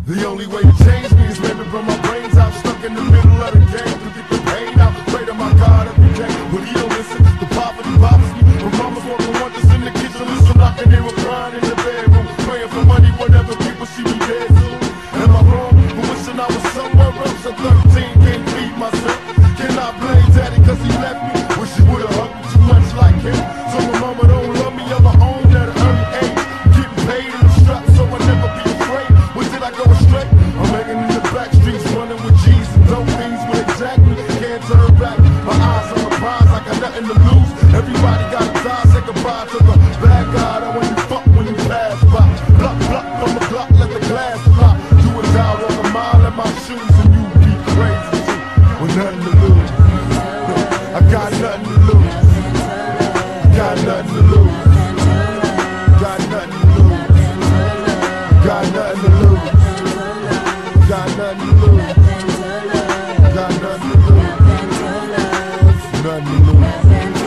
The only way to change me is maybe burn my brains out, stuck in the middle of the game to get the pain out. Pray to my God every day, but he don't listen. The poverty bothers me. My mama's working wonders in the kitchen, listen, I can hear her crying in the bedroom, praying for money whenever people see me dead soon. Am I wrong for wishing I was somewhere else at 13? Can't feed myself. Can I blame daddy cause he left me? Wish he would've hugged me too much like him. So my mama don't love me, I'm my own at an early age. Getting paid in the strap so I never be afraid. Where did I go astray? I'm hanging in the back streets, running with G's and dope things will exact me. Can't turn back, my eyes on the prize, I got nothing to lose. Everybody gotta die, say goodbye to the bad guy. That when you fuck, when you pass by. Block, block from the clock, let the glass fly. Do or die, walk a mile in my shoes and you be crazy too. With nothing to lose, I got nothing to lose. Got nothing to lose. Got nothing to lose. Got nothing to lose. Got nothing to lose. Got nothing to lose. Nothing to lose.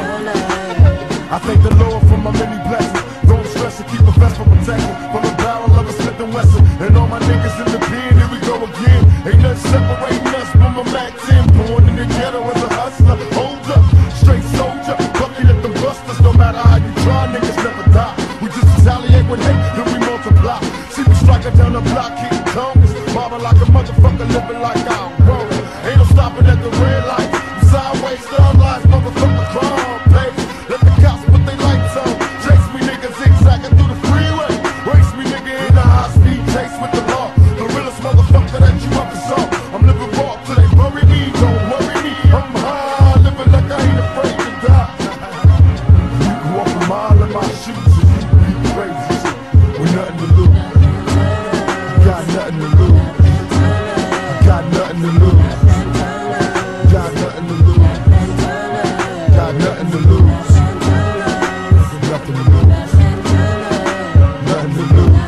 I thank the Lord for my many blessings. Don't stress and keep a vest for protection. From a barrel of a Smith & Wesson. And all my niggas in the pen, here we go again. Ain't nothing separating us from a Mac 10. Born in the ghetto as a hustler. Hold up, straight soldier. Bucket at the busters. No matter how you try, niggas never die. We just retaliate with hate, then we multiply. See me striking down the block, hitting tongues. Mobbing like a motherfucker, living like I'm wrong. Ain't no stopping at the red light. Sideways, star lies, motherfucker, crime pays. Let the cops put their lights on. Chase me, nigga, zigzagging through the freeway. Race me, nigga, in the high-speed chase with the law. The realest motherfucker that you ever saw. I'm living raw till they bury me. Don't worry me, I'm high, living like I ain't afraid to die. You can walk a mile in my shoes and you be crazy shit with nothing to lose. Got nothing to lose. Got nothing to lose. Got nothing to lose. Got nothing to lose. Nothing to lose. Nothing to lose.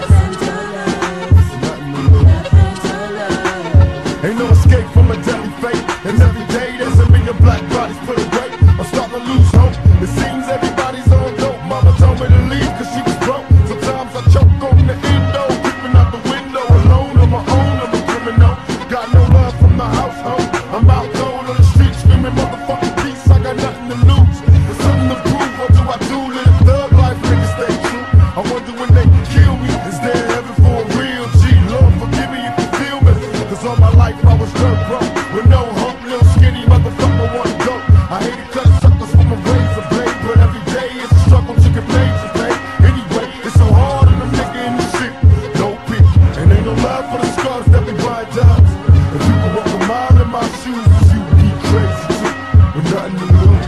Nothing to lose. Ain't no escape from a deadly fate. And every day there's a million black bodies put away. I'm starting to lose hope. It seems everybody's on dope. Mama told me to leave cause she was broke. Sometimes I choke on the endo, creeping out the window alone on my own. I'm a criminal. Got no love from the household. I'm out cold on the street screaming motherfucking peace. I got nothing to lose. There's something to prove. What do I do? Live a thug life, niggas stay true. I wonder when they kill me, is there heaven for a real G? Lord forgive me if you feel me. Cause all my life I was dirt broke. With no hope, little skinny motherfucker want dope. I hated cutting suckers from a razor blade. But every day it's a struggle to get paid to pay. Anyway, it's so hard on a nigga in the shit. No pity, and ain't no love for the scars that we buy jobs. If you could walk a mile in my shoes, you be crazy too. With nothing to lose.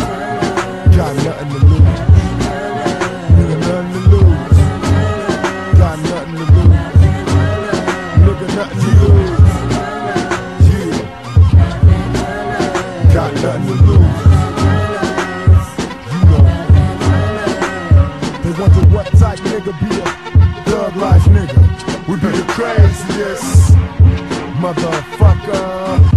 Got nothing to lose. Nigga, nothing to lose. Got nothing to lose. Nigga, nothing to lose. Yeah. Got nothing to lose. You know. They wonder what type nigga be a thug life nigga. We be the craziest motherfucker.